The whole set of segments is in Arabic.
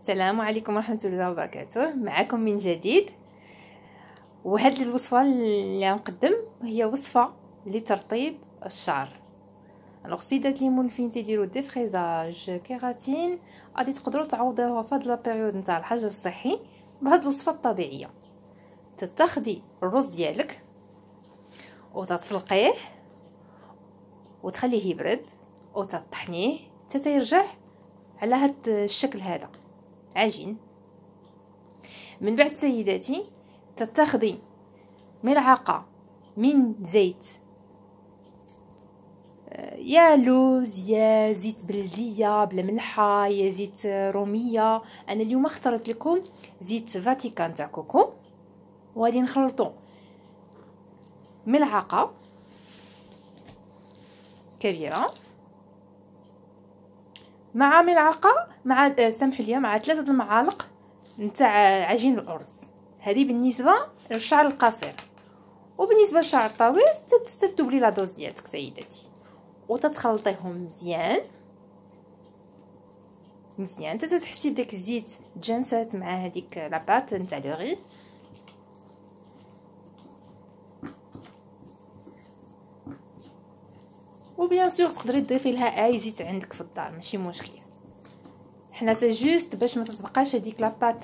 السلام عليكم ورحمة الله وبركاته. معكم من جديد. وهذه الوصفة اللي غنقدم هي وصفة لترطيب الشعر. السيدات اللي مولفين تيديروا ديفريزاج كيراتين غادي تقدروا تعوضوها في هاد لا بيريود نتاع الحجر الصحي بهاد الوصفة الطبيعية. تتاخدي الرز ديالك وتطلقيه وتخليه يبرد وتطحنيه حتى يرجع على هاد الشكل هذا عجين. من بعد سيداتي تتاخدي ملعقه من زيت يا لوز يا زيت بلديه بلا ملحه يا زيت روميه. انا اليوم اخترت لكم زيت فاتيكان تاع كوكو. وغادي نخلطو ملعقه كبيره مع ملعقه مع سمحوا لي مع 3 المعالق نتاع عجين الارز. هذه بالنسبه للشعر القصير. وبالنسبه للشعر الطويل تدوبلي لا دوز ديالك سيداتي وتتخلطيهم مزيان مزيان حتى تحسي بداك الزيت تجانسات مع هذيك لاباط نتاع لو ري. وبيان سور تقدري تضيفي لها اي زيت عندك في الدار ماشي مشكل. حنا سي جوست باش ما تتبقاش هذيك لاباط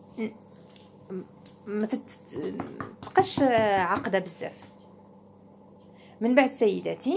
ما تبقاش عقده بزاف. من بعد سيداتي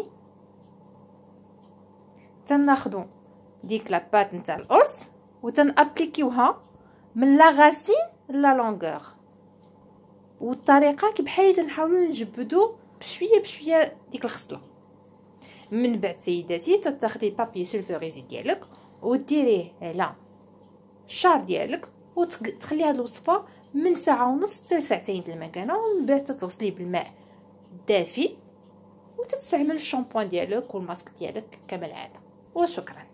تناخذوا ديك لاباط نتاع الارز وتنابليكيوها من لا غاسين لا لونغور. والطريقه بحال تنحاولوا نجبدوا بشويه بشويه ديك الخصله. من بعد سيداتي تاخذي بابي سولفوريزي ديالك وديريه على الشعر ديالك وتخلي هذه الوصفه من ساعه ونص حتى ساعتين المكانه. ومن بعد تغسليه بالماء الدافي وتستعمل الشامبوان ديالك والماسك ديالك كما العاده. وشكرا.